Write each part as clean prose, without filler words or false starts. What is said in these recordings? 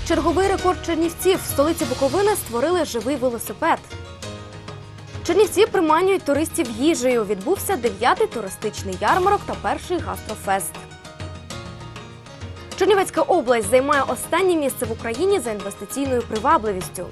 Черговий рекорд чернівців. В столиці Буковини створили живий велосипед. Чернівці приманюють туристів їжею. Відбувся 9-й туристичний ярмарок та перший гастрофест. Чернівецька область займає останнє місце в Україні за інвестиційною привабливістю.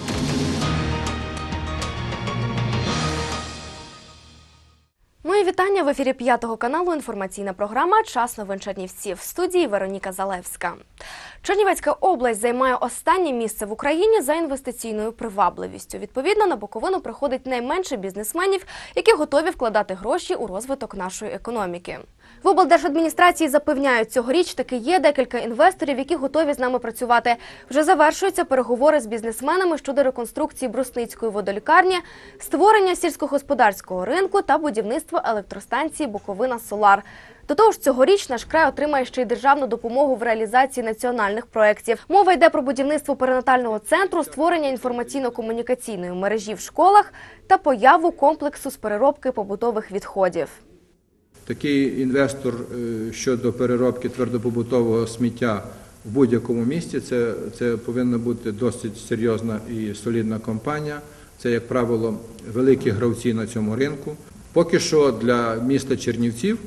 Мої вітання! В ефірі 5-го каналу інформаційна програма «Час новин Чернівців». В студії Вероніка Залевська. Чернівецька область займає останнє місце в Україні за інвестиційною привабливістю. Відповідно, на Буковину приходить найменше бізнесменів, які готові вкладати гроші у розвиток нашої економіки. В облдержадміністрації запевняють, цьогоріч таки є декілька інвесторів, які готові з нами працювати. Вже завершуються переговори з бізнесменами щодо реконструкції Брусницької водолікарні, створення сільськогосподарського ринку та будівництва електростанції «Буковина-Солар». До того ж, цьогоріч наш край отримає ще й державну допомогу в реалізації національних проєктів. Мова йде про будівництво перинатального центру, створення інформаційно-комунікаційної мережі в школах та появу комплексу з переробки побутових відходів. Такий інвестор щодо переробки твердопобутового сміття в будь-якому місті, це повинна бути досить серйозна і солідна компанія. Це, як правило, великі гравці на цьому ринку. Поки що для міста Чернівців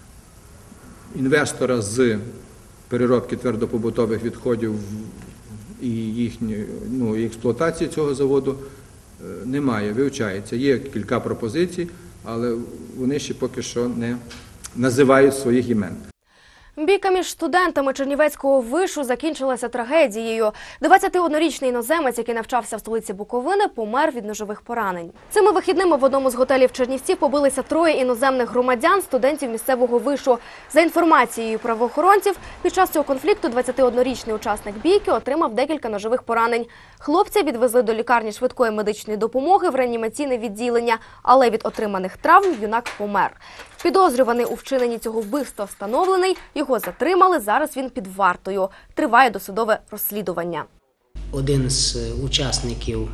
інвестора з переробки твердопобутових відходів і їхньої експлуатації цього заводу немає, вивчається. Є кілька пропозицій, але вони ще поки що не називають своїх імен. Бійка між студентами Чернівецького вишу закінчилася трагедією. 21-річний іноземець, який навчався в столиці Буковини, помер від ножових поранень. Цими вихідними в одному з готелів Чернівців побилися 3 іноземних громадян, студентів місцевого вишу. За інформацією правоохоронців, під час цього конфлікту 21-річний учасник бійки отримав декілька ножових поранень. Хлопця відвезли до лікарні швидкої медичної допомоги в реанімаційне відділення, але від отриманих травм юнак помер. Підозрюваний у вчиненні цього вбивства встановлений, його затримали, зараз він під вартою. Триває досудове розслідування. Один з учасників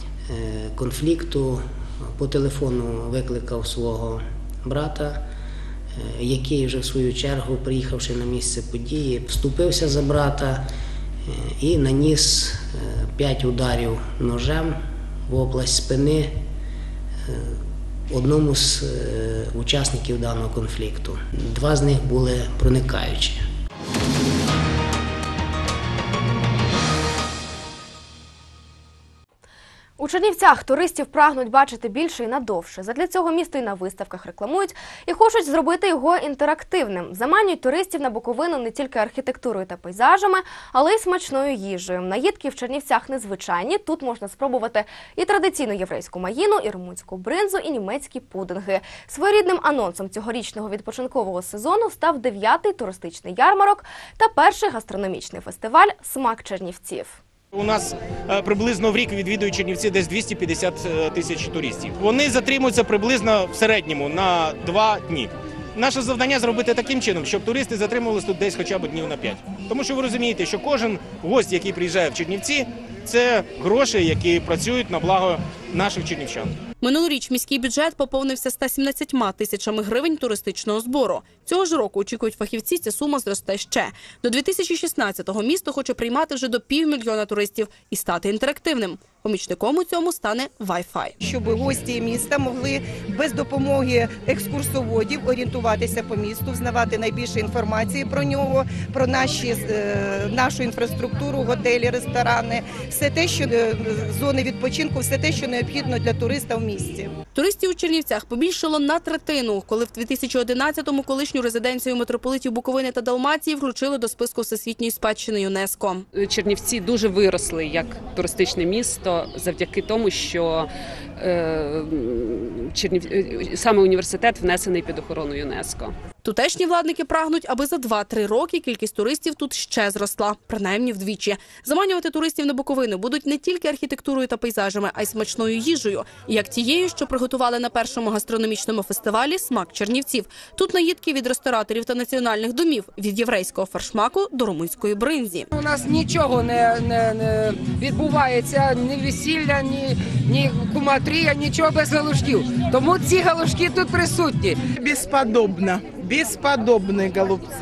конфлікту по телефону викликав свого брата, який вже в свою чергу, приїхавши на місце події, вступився за брата і наніс 5 ударів ножем в область спини одному з учасників даного конфлікту. 2 з них були проникаючі. У Чернівцях туристів прагнуть бачити більше і надовше. Задля цього місто і на виставках рекламують і хочуть зробити його інтерактивним. Заманюють туристів на Буковину не тільки архітектурою та пейзажами, але й смачною їжею. Наїдки в Чернівцях незвичайні. Тут можна спробувати і традиційну єврейську маїну, і румунську бринзу, і німецькі пудинги. Своєрідним анонсом цьогорічного відпочинкового сезону став 9-й туристичний ярмарок та перший гастрономічний фестиваль «Смак Чернівців». У нас приблизно в рік відвідують Чернівці десь 250 тисяч туристів. Вони затримуються приблизно в середньому на 2 дні. Наше завдання зробити таким чином, щоб туристи затримувалися тут десь хоча б днів на 5. Тому що ви розумієте, що кожен гость, який приїжджає в Чернівці, це гроші, які працюють на благо наших чернівчан. Минулоріч міський бюджет поповнився 117 тисячами гривень туристичного збору. Цього ж року, очікують фахівці, ця сума зросте ще. До 2016-го місто хоче приймати вже до 500 000 туристів і стати інтерактивним. Помічником у цьому стане Wi-Fi. Щоб гості міста могли без допомоги екскурсоводів орієнтуватися по місту, взнавати найбільше інформації про нього, про нашу інфраструктуру, готелі, ресторани, все те, що зони відпочинку, все те, що необхідно для туриста в місті. Туристів у Чернівцях побільшало на третину, коли в 2011-му колишню резиденцію митрополитів Буковини та Далмації включили до списку Всесвітньої спадщини ЮНЕСКО. Чернівці дуже виросли як туристичне місто завдяки тому, що саме університет внесений під охорону ЮНЕСКО. Тутешні владники прагнуть, аби за 2-3 роки кількість туристів тут ще зросла, принаймні вдвічі. Заманювати туристів на Буковину будуть не тільки архітектурою та пейзажами, а й смачною їжею, як тією, що приготували на першому гастрономічному фестивалі «Смак Чернівців». Тут наїдки від рестораторів та національних домів, від єврейського фаршмаку до румунської бринзі. У нас нічого не відбувається, ні весілля, ні куматрія, нічого без галушків. Тому ці галушки тут присутні. Безподобно. Бесподобные голубцы.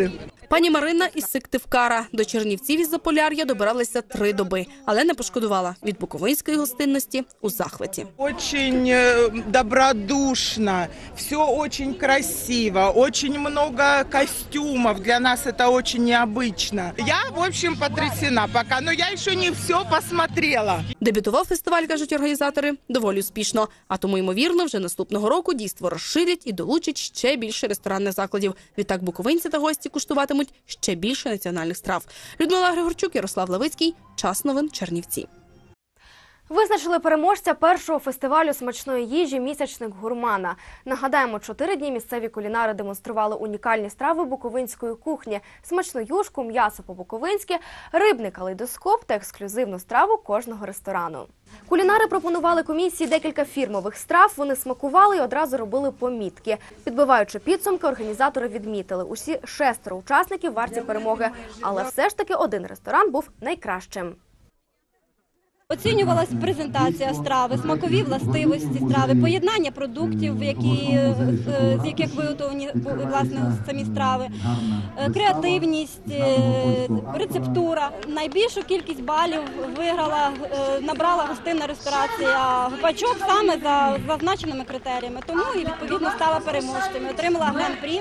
Пані Марина із Сыктывкара до Чернівців із Заполяр'я добиралися 3 доби, але не пошкодувала. Від буковинської гостинності у захваті. Очень добродушно, все очень красиво, очень много костюмов. Для нас это очень необычно. Я, в общем, потрясена пока, но я еще не все посмотрела. Дебютував фестиваль, кажуть організатори, доволі успішно. А тому, ймовірно, вже наступного року дійство розширять і долучать ще більше ресторанних закладів. Відтак буковинці та гості куштуватимуть ще більше національних страв. Людмила Григорчук, Ярослав Левицький. Час новин Чернівці. Визначили переможця першого фестивалю смачної їжі «Місячник гурмана». Нагадаємо, 4 дні місцеві кулінари демонстрували унікальні страви буковинської кухні – смачну юшку, м'ясо по-буковинськи, рибний калейдоскоп та ексклюзивну страву кожного ресторану. Кулінари пропонували комісії декілька фірмових страв, вони смакували і одразу робили помітки. Підбиваючи підсумки, організатори відмітили – усі 6 учасників варті перемоги, але все ж таки один ресторан був найкращим. Оцінювалась презентація страви, смакові властивості страви, поєднання продуктів, з яких виготовлені власне самі страви, креативність, рецептура. Найбільшу кількість балів набрала гостинна ресторація «Гопачок» саме за зазначеними критеріями, тому і відповідно стала переможцем, отримала гран-прі.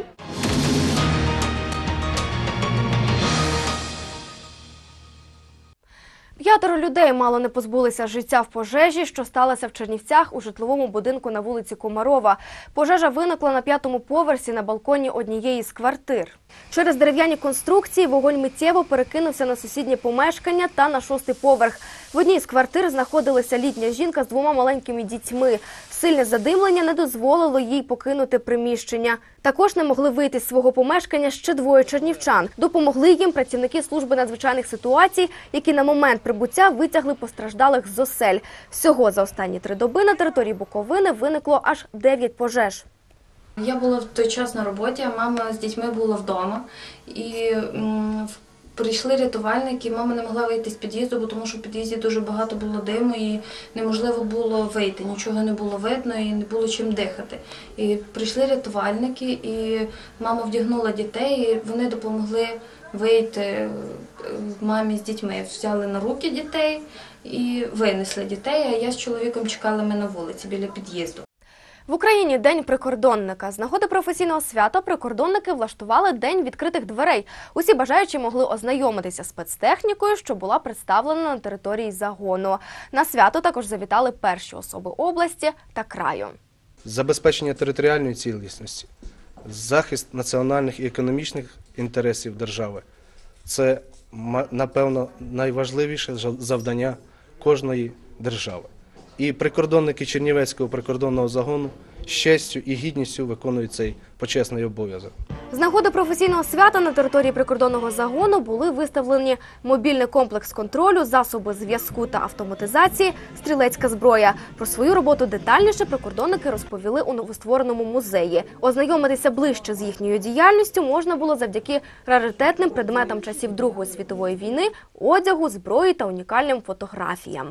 П'ятеро людей мало не позбулися життя в пожежі, що сталося в Чернівцях у житловому будинку на вулиці Комарова. Пожежа виникла на 5-му поверсі на балконі однієї з квартир. Через дерев'яні конструкції вогонь миттєво перекинувся на сусіднє помешкання та на 6-й поверх. В одній з квартир знаходилася літня жінка з 2 маленькими дітьми. Сильне задимлення не дозволило їй покинути приміщення. Також не могли вийти з свого помешкання ще 2 чернівчан. Допомогли їм працівники служби надзвичайних ситуацій, які на момент прибуття витягли постраждалих з осель. Всього за останні 3 доби на території Буковини виникло аж 9 пожеж. Я була в той час на роботі, а мама з дітьми була вдома. І прийшли рятувальники, мама не могла вийти з під'їзду, тому що в під'їзді дуже багато було диму і неможливо було вийти, нічого не було видно і не було чим дихати. І прийшли рятувальники, і мама вдягнула дітей, і вони допомогли вийти мамі з дітьми. Взяли на руки дітей і винесли дітей, а я з чоловіком чекали ми на вулиці біля під'їзду. В Україні День прикордонника. З нагоди професійного свята прикордонники влаштували День відкритих дверей. Усі бажаючі могли ознайомитися з спецтехнікою, що була представлена на території загону. На свято також завітали перші особи області та краю. Забезпечення територіальної цілісності, захист національних і економічних інтересів держави – це, напевно, найважливіше завдання кожної держави. І прикордонники Чернівецького прикордонного загону з честю і гідністю виконують цей почесний обов'язок. З нагоди професійного свята на території прикордонного загону були виставлені мобільний комплекс контролю, засоби зв'язку та автоматизації, стрілецька зброя. Про свою роботу детальніше прикордонники розповіли у новоствореному музеї. Ознайомитися ближче з їхньою діяльністю можна було завдяки раритетним предметам часів Другої світової війни, одягу, зброї та унікальним фотографіям.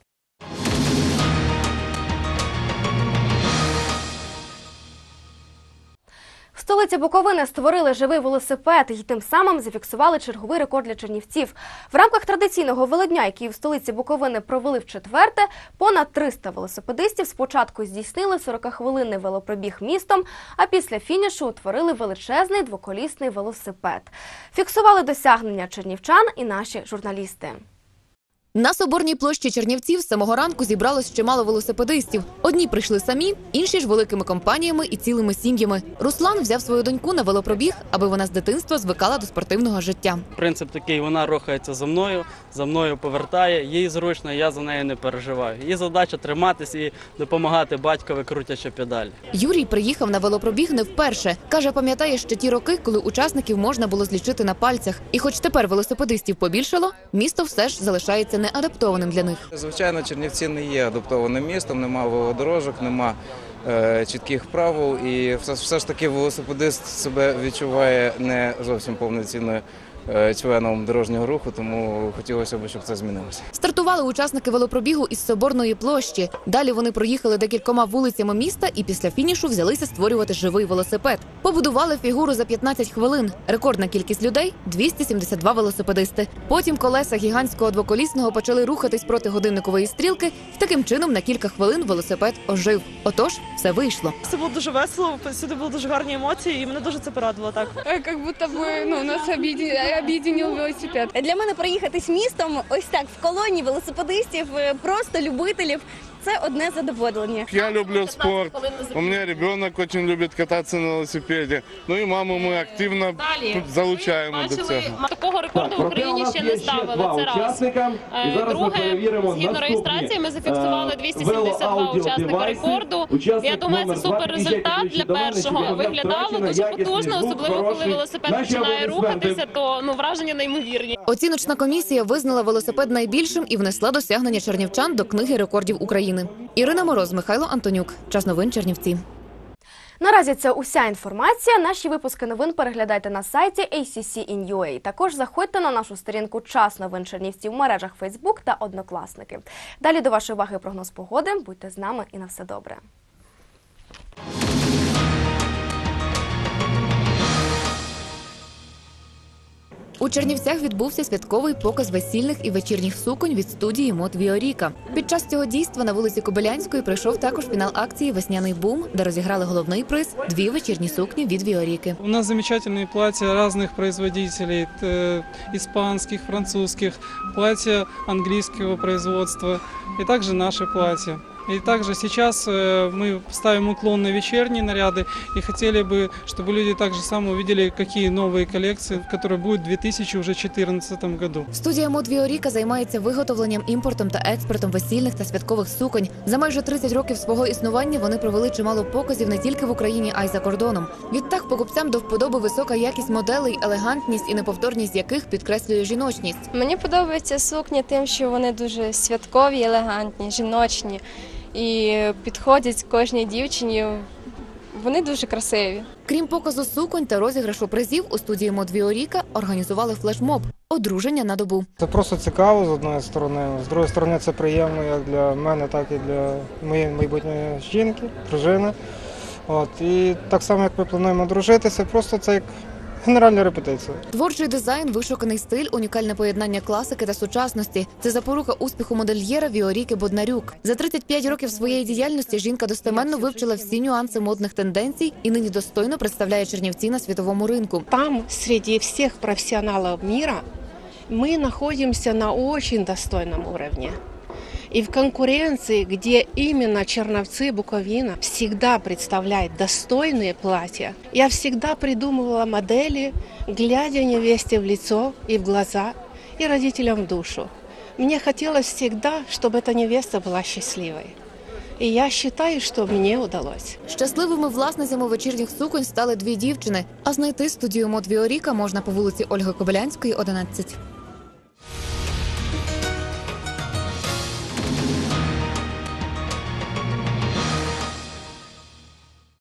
В столиці Буковини створили живий велосипед і тим самим зафіксували черговий рекорд для чернівців. В рамках традиційного велодня, який в столиці Буковини провели вчетверте, понад 300 велосипедистів спочатку здійснили 40-хвилинний велопробіг містом, а після фінішу утворили величезний двоколісний велосипед. Фіксували досягнення чернівчан і наші журналісти. На Соборній площі Чернівців з самого ранку зібралось чимало велосипедистів. Одні прийшли самі, інші ж великими компаніями і цілими сім'ями. Руслан взяв свою доньку на велопробіг, аби вона з дитинства звикала до спортивного життя. Принцип такий, вона рухається за мною повертає, їй зручно, я за нею не переживаю. Її задача триматися і допомагати батькові, крутячи педалі. Юрій приїхав на велопробіг не вперше. Каже, пам'ятає ще ті роки, коли учасників можна було злічити на пальцях. І хоч тепер велосипедистів побільшало, місто все ж залишається неадаптованим для них. Звичайно, Чернівці не є адаптованим містом, нема велодорожок, нема чітких правил і все ж таки велосипедист себе відчуває не зовсім повноцінною членом дорожнього руху, тому хотілося б, щоб це змінилося. Стартували учасники велопробігу із Соборної площі. Далі вони проїхали декількома вулицями міста і після фінішу взялися створювати живий велосипед. Побудували фігуру за 15 хвилин. Рекордна кількість людей – 272 велосипедисти. Потім колеса гігантського двоколісного почали рухатись проти годинникової стрілки, і таким чином на кілька хвилин велосипед ожив. Отож, все вийшло. Це було дуже весело, всюди були дуже гарні емоції, і мене дуже це порадувало. Так. Як будто би, нас об'єднав велосипед. Для мене проїхатись містом ось так в колоні велосипедистів, просто любителів – це одне задоволення. Я люблю спорт, у мене ребенок дуже любить кататися на велосипеді. Ну і маму ми активно залучаємо до цього. Такого рекорду в Україні ще не ставили, це раз. Друге, згідно реєстрації, ми зафіксували 272 учасника рекорду. Я думаю, це супер результат для першого. Виглядало дуже потужно, особливо коли велосипед починає рухатися, то враження неймовірні. Оціночна комісія визнала велосипед найбільшим і внесла досягнення чернівчан до книги рекордів України. Ірина Мороз, Михайло Антонюк. Час новин Чернівці. Наразі це уся інформація. Наші випуски новин переглядайте на сайті ACC.in.ua. Також заходьте на нашу сторінку «Час новин Чернівці» в мережах Facebook та Однокласники. Далі до вашої уваги прогноз погоди. Будьте з нами і на все добре. У Чернівцях відбувся святковий показ весільних і вечірніх суконь від студії «Мод Віоріка». Під час цього дійства на вулиці Кобилянської пройшов також фінал акції «Весняний бум», де розіграли головний приз – 2 вечірні сукні від Віоріки. У нас замечательные платья разных производителей, испанских, французских, платья английского производства и также наши платья. И также сейчас мы ставим уклон на вечерние наряды и хотели бы, чтобы люди также само увидели, какие новые коллекции, которые будут в 2014 году. Студія «Мод Віоріка» займається виготовленням, імпортом та експортом весільних та святкових суконь. За майже 30 років свого існування вони провели чимало показів не тільки в Україні, а й за кордоном. Відтак покупцям до вподоби висока якість моделей, елегантність і неповторність яких підкреслює жіночність. Мені подобаються сукні тим, що вони дуже святкові, елегантні, жіночні. І підходять кожній дівчині, вони дуже красиві. Крім показу суконь та розіграшу призів, у студії «Мод Віоріка» організували флешмоб «Одруження на добу». Це просто цікаво з одної сторони, з другої сторони це приємно як для мене, так і для моєї майбутньої жінки, дружини. І так само, як ми плануємо одружитися, просто це як генеральна репетиція. Творчий дизайн, вишуканий стиль, унікальне поєднання класики та сучасності – це запорука успіху модельєра Віоріки Боднарюк. За 35 років своєї діяльності жінка достеменно вивчила всі нюанси модних тенденцій і нині достойно представляє Чернівці на світовому ринку. Там, серед всіх професіоналів світу, ми знаходимося на дуже достойному рівні. И в конкуренции, где именно Черновцы, Буковина всегда представляет достойные платья, я всегда придумывала модели, глядя невесте в лицо и в глаза, и родителям в душу. Мне хотелось всегда, чтобы эта невеста была счастливой. І я вважаю, що мені вдалося. Щасливими власницями вечірніх суконь стали 2 дівчини. А знайти студію «Мод Віоріка» можна по вулиці Ольги Кобилянської, 11.